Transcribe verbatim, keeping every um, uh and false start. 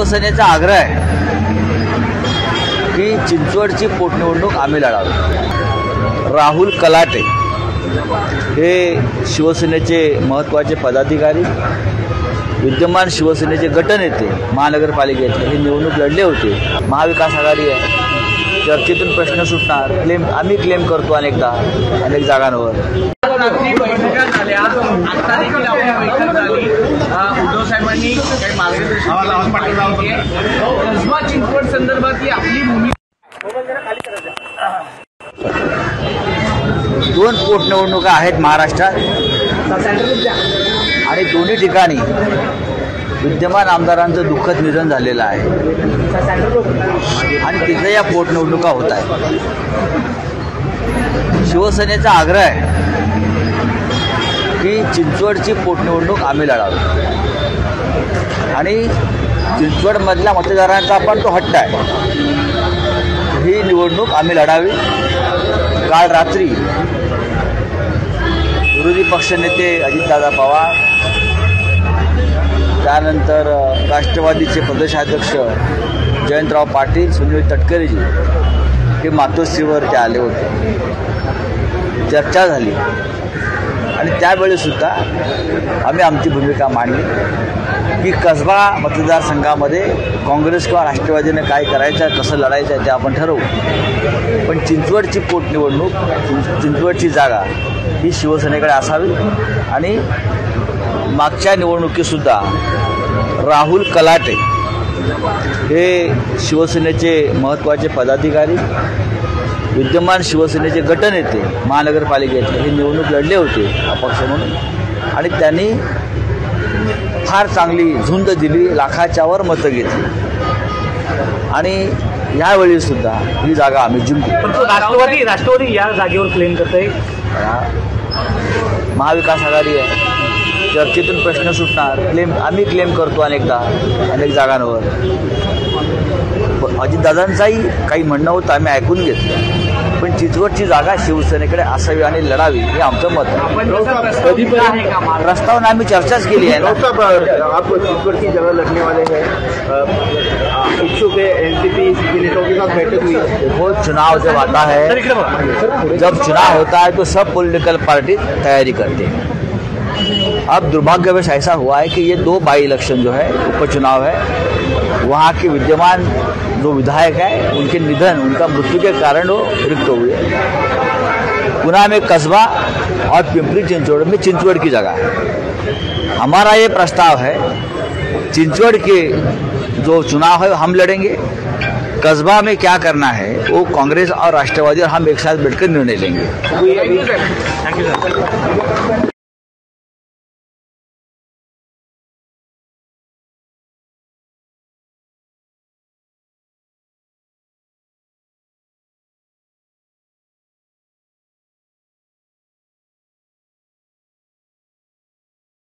शिवसेनेचा आग्रह आहे की चिंचवडची पोटनिवडणूक आम्ही लढावी। राहुल कलाटे हे शिवसेनेचे महत्त्वाचे पदाधिकारी, विद्यमान शिवसेनेचे गटनेते महानगरपालिकेतले हे निवडणूक लढले होते। महाविकास आघाडी आहे, चर्चेतून प्रश्न सुटणार, क्लेम आम्ही क्लेम करतो अनेकदा अनेक जागांवर। उद्धव साहेबांनी काही मार्गदर्शन कसबा चिंचवड संदर्भात ही आपली भूमिका दोन पोटनिवडणुका आहेत महाराष्ट्रात आणि दोन्ही ठिकाणी विद्यमान आमदारांचं दुःखद निधन झालेलं आहे आणि तिथे या पोटनिवडणुका होत आहेत। शिवसेनेचा आग्रह आहे की चिंचवडची पोटनिवडणूक आम्ही लढावी आणि चिंचवडमधल्या मतदारांचा पण तो हट्ट आहे, ही निवडणूक आम्ही लढावी। काल रात्री विरोधी पक्षनेते अजितदादा पवार, त्यानंतर राष्ट्रवादीचे प्रदेशाध्यक्ष जयंतराव पाटील, सुनील तटकरेजी हे मातोश्रीवर ते आले होते, चर्चा झाली आणि त्यावेळीसुद्धा आम्ही आमची भूमिका मांडली की कसबा मतदारसंघामध्ये काँग्रेस किंवा राष्ट्रवादीने काय करायचं, कसं लढायचं आहे ते आपण ठरवू, पण चिंचवडची पोटनिवडणूक, चिंचवडची जागा ही शिवसेनेकडे असावी। आणि मागच्या निवडणुकीतसुद्धा राहुल कलाटे हे शिवसेनेचे महत्त्वाचे पदाधिकारी, विद्यमान शिवसेनेचे गटनेते महानगरपालिकेतले हे निवडणूक लढले होते अपक्ष म्हणून आणि त्यांनी फार चांगली झुंज दिली, लाखाच्या वर मतं घेतली आणि यावेळीसुद्धा ही जागा आम्ही जिंकू। राष्ट्रवादी राष्ट्रवादी या जागेवर क्लेम करते, महाविकास आघाडी आहे, चर्चेतून प्रश्न सुटणार, क्लेम आम्ही क्लेम करतो अनेकदा अनेक जागांवर। अजितदादांचाही काही म्हणणं होतं, आम्ही ऐकून घेतलं, पण चिंचवडची जागा शिवसेनेकडे असावी आणि लढावी हे आमचं मत आहे। प्रस्तावना आम्ही चर्चाच केली है ना। आप चिंचवड की जगह लड़ने वाले हैं, इच्छुक है, एनसीपी नेताओं के साथ बैठक हुई। देखो, चुनाव जब आता है, जब चुनाव होता है तो सब पॉलिटिकल पार्टी तैयारी करते हैं। अब दुर्भाग्यवश ऐसा हुआ है कि ये दो बाई इलेक्शन जो है, उपचुनाव है, वहाँ के विद्यमान जो विधायक है उनके निधन, उनका मृत्यु के कारण वो रिक्त हुए। पुणे में कस्बा और पिंपरी चिंचवड़ में चिंचवड़ की जगह है। हमारा ये प्रस्ताव है, चिंचवड़ के जो चुनाव है हम लड़ेंगे, कस्बा में क्या करना है वो कांग्रेस और राष्ट्रवादी और हम एक साथ बैठकर निर्णय लेंगे। Thank you sir.